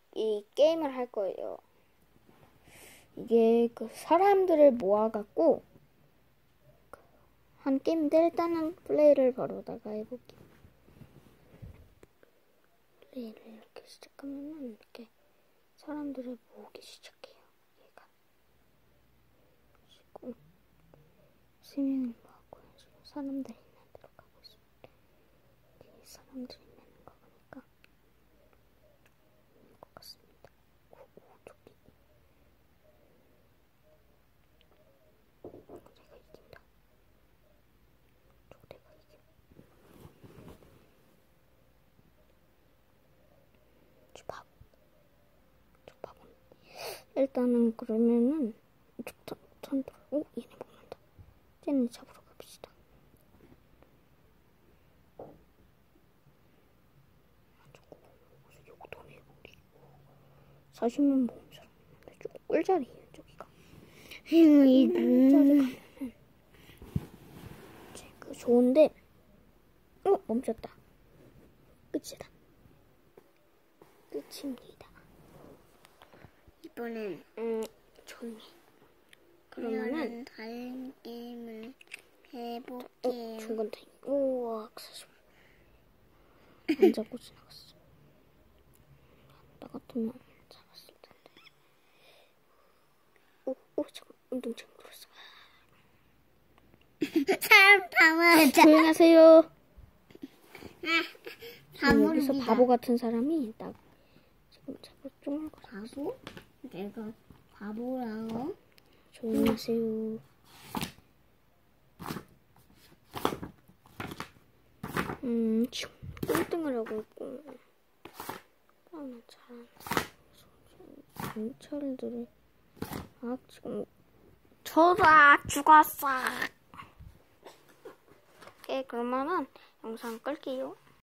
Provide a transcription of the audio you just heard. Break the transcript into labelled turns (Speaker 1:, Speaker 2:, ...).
Speaker 1: 이 게임을 할 거예요. 이게 그 사람들을 모아갖고 한 게임인데 일단은 플레이를 바로다가 해볼게요. 플레이를 이렇게 시작하면은 이렇게 사람들을 모으기 시작해요. 얘가 그리고 3명을 모았고요. 지금 사람들이 있는 데로 가고 있습니다. 여기 사람들이 있는 거 보니까 있는 것 같습니다. 오, 저기 내가 이긴다. 내가 이겨. 저 바보는. 일단은 그러면은 오, 얘네 먹는다. 쟤네 잡으러 갑시다. 요거도네 우리 40만 모은 사람 있는데 좀 꿀자리예요 저기가. 꿀자리 가면은 그 좋은데 멈췄다. 끝이다. 끝입니다.
Speaker 2: 이번엔
Speaker 1: 조용히. 그러면은
Speaker 2: 다른 게임을 해볼게요.
Speaker 1: 중간 타임. 우와, 안 잡고 지나갔어. 나 같으면 잡았을 텐데. 잠깐 운동장 들었어.
Speaker 2: 사람 바보야.
Speaker 1: 조용하세요. 여기서
Speaker 2: 바보입니다.
Speaker 1: 바보 같은 사람이 딱 지금 자꾸 쪼물고
Speaker 2: 바보? 내가 바보라고?
Speaker 1: 조용하세요. 꼴등을 하고 있고 나는 잘하는 경찰들이 지금 저다 죽었어. 오케이, 그러면은 영상 끌게요.